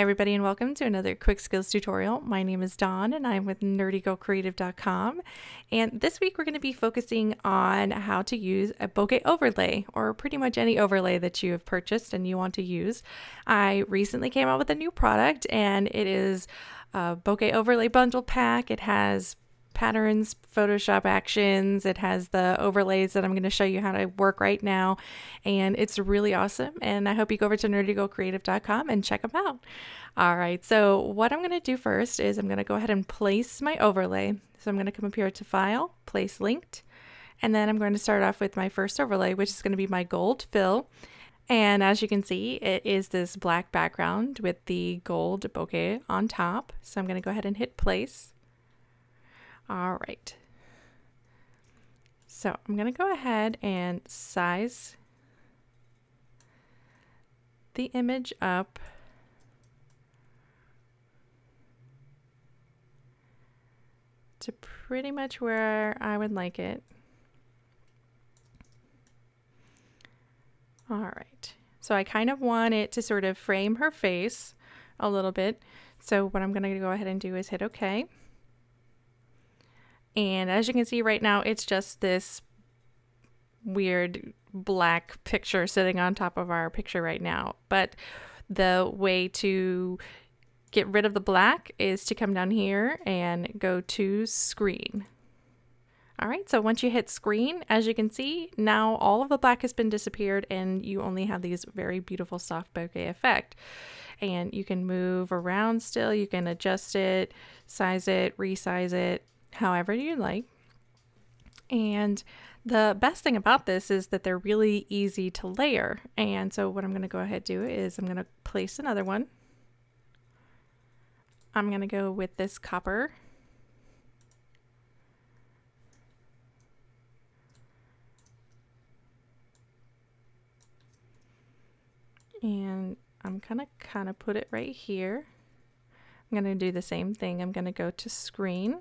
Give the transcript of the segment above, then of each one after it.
everybody, and welcome to another quick skills tutorial. My name is Dawn and I'm with nerdygirlcreative.com, and this week we're going to be focusing on how to use a bokeh overlay, or pretty much any overlay that you have purchased and you want to use. I recently came out with a new product, and it is a bokeh overlay bundle pack. It has patterns, Photoshop actions, it has the overlays that I'm going to show you how to work right now, and it's really awesome, and I hope you go over to nerdygirlcreative.com and check them out. Alright, so what I'm going to do first is I'm going to go ahead and place my overlay. So I'm going to come up here to File, Place Linked, and then I'm going to start off with my first overlay, which is going to be my gold fill. And as you can see, it is this black background with the gold bokeh on top. So I'm going to go ahead and hit place. All right, so I'm going to go ahead and size the image up to pretty much where I would like it. All right, so I kind of want it to sort of frame her face a little bit. So what I'm going to go ahead and do is hit OK. And as you can see right now, it's just this weird black picture sitting on top of our picture right now. But the way to get rid of the black is to come down here and go to Screen. All right, so once you hit Screen, as you can see, now all of the black has been disappeared and you only have these very beautiful soft bokeh effect. And you can move around still, you can adjust it, size it, resize it, however you like. And the best thing about this is that they're really easy to layer. And so what I'm going to go ahead and do is I'm going to place another one. I'm going to go with this copper. And I'm gonna kind of put it right here. I'm going to do the same thing. I'm going to go to Screen.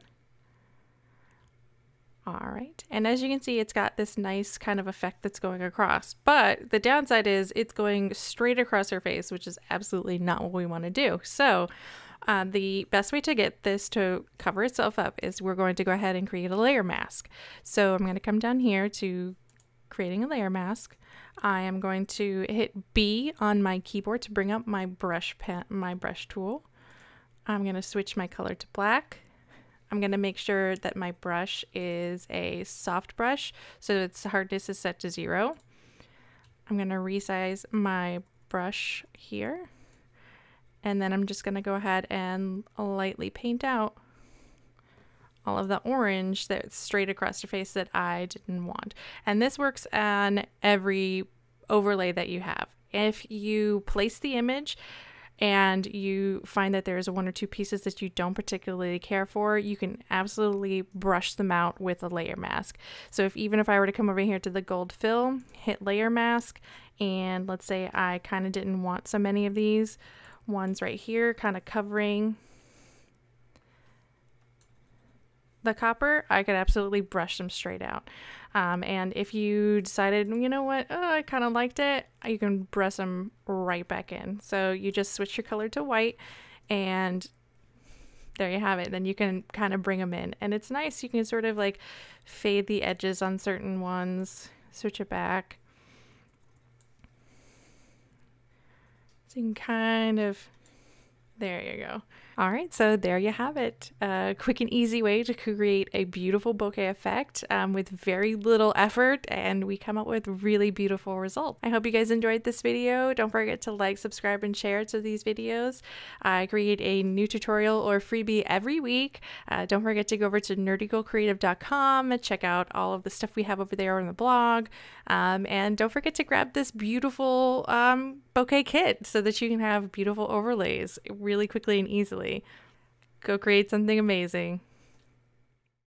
All right, and as you can see, it's got this nice kind of effect that's going across, but the downside is it's going straight across her face, which is absolutely not what we want to do. So the best way to get this to cover itself up is we're going to go ahead and create a layer mask. So I'm going to come down here to creating a layer mask. I am going to hit B on my keyboard to bring up my brush tool. I'm going to switch my color to black. I'm going to make sure that my brush is a soft brush, so its hardness is set to 0. I'm going to resize my brush here, and then I'm just going to go ahead and lightly paint out all of the orange that's straight across your face that I didn't want. And this works on every overlay that you have. If you place the image and you find that there's one or two pieces that you don't particularly care for, you can absolutely brush them out with a layer mask. So even if I were to come over here to the gold fill, hit layer mask, and let's say I kind of didn't want so many of these ones right here kind of covering the copper, I could absolutely brush them straight out. And if you decided, you know what, I kind of liked it, you can brush them right back in. So you just switch your color to white, and there you have it. Then you can kind of bring them in, and it's nice. You can sort of like fade the edges on certain ones, switch it back. So you can kind of, there you go. All right, so there you have it. A quick and easy way to create a beautiful bokeh effect with very little effort, and we come up with really beautiful results. I hope you guys enjoyed this video. Don't forget to like, subscribe, and share to these videos. I create a new tutorial or freebie every week. Don't forget to go over to nerdygirlcreative.com and check out all of the stuff we have over there on the blog. And don't forget to grab this beautiful bokeh kit so that you can have beautiful overlays really quickly and easily. Go create something amazing.